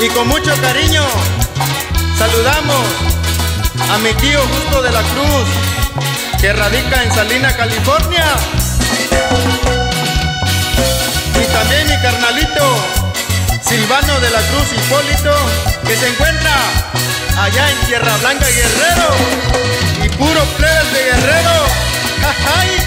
Y con mucho cariño saludamos a mi tío Justo de la Cruz, que radica en Salina, California. Y también mi carnalito Silvano de la Cruz Hipólito, que se encuentra allá en Tierra Blanca, Guerrero. Y puro plebes de Guerrero. ¡Jajay!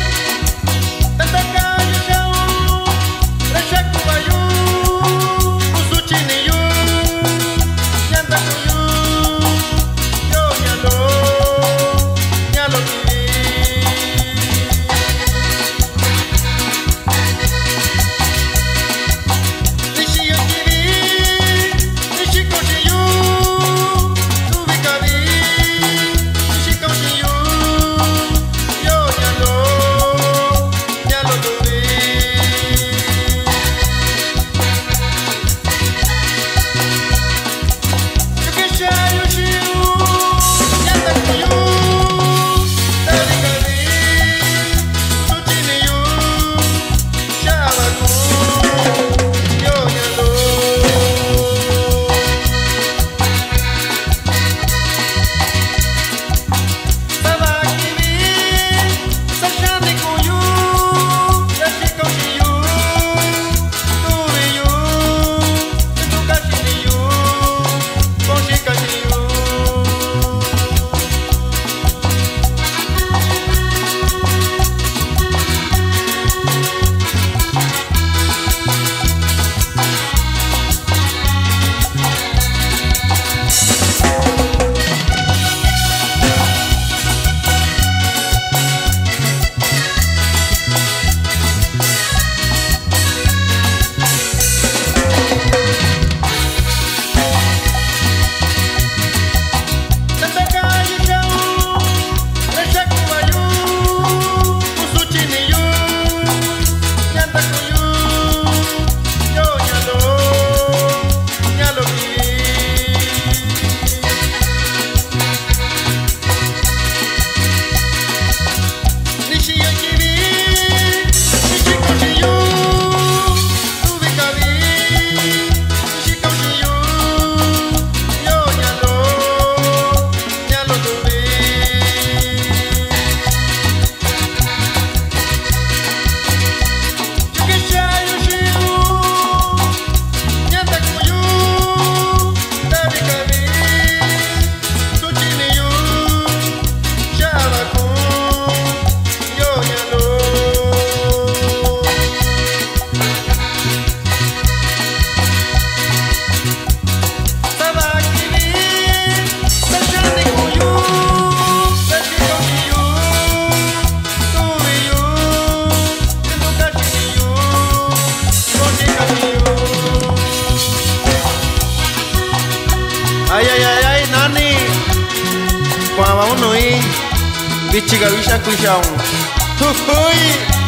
Ay, ay, ay, ay, nani. Kwa uno bichiga wisha kushao. Hui.